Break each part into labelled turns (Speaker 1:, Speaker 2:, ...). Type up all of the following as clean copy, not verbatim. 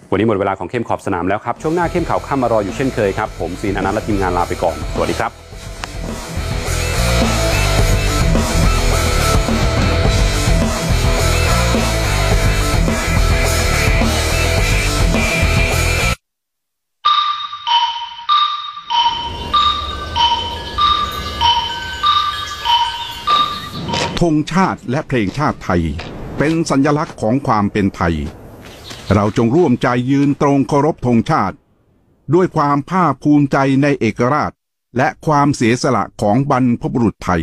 Speaker 1: วันนี้หมดเวลาของเข้มขอบสนามแล้วครับช่วงหน้าเข้มข่าวค่ำมารออยู่เช่นเคยครับผมซีนอนันต์และทีมงานลาไปก่อนสวัสดีครับ
Speaker 2: ธงชาติและเพลงชาติไทยเป็นสัญลักษณ์ของความเป็นไทยเราจงร่วมใจยืนตรงเคารพธงชาติด้วยความภาคภูมิใจในเอกราชและความเสียสละของบรรพบุรุษไทย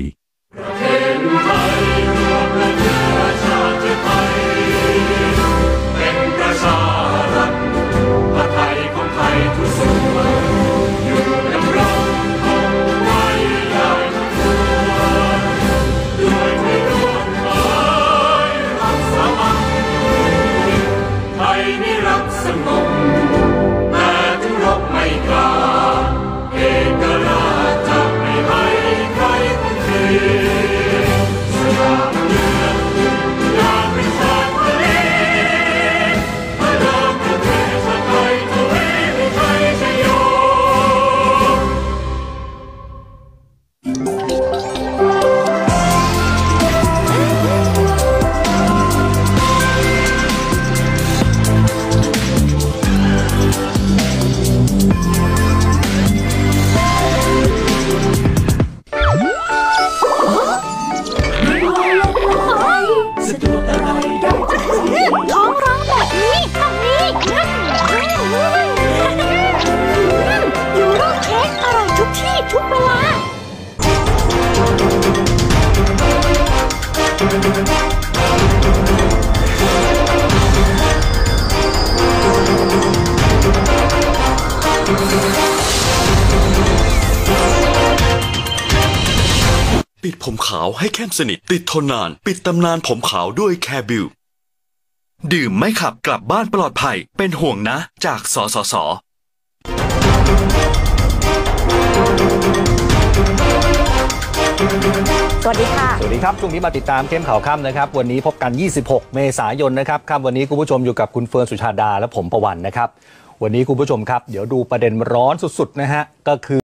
Speaker 3: ปิดผมขาวให้เข้มสนิทติดทนนานปิดตำนานผมขาวด้วยแคร์บิลดื่มไม่ขับกลับบ้านปลอดภัยเป็นห่วงนะจากสสส.
Speaker 4: สวัสดีค่ะ
Speaker 5: สวัสดีครับช่วงนี้มาติดตามเข้มข่าวค่ำนะครับวันนี้พบกัน26 เมษายนนะครับค่ำวันนี้คุณผู้ชมอยู่กับคุณเฟิร์นสุชาดาและผมประวันนะครับวันนี้คุณผู้ชมครับเดี๋ยวดูประเด็นร้อนสุดๆนะฮะก็คือ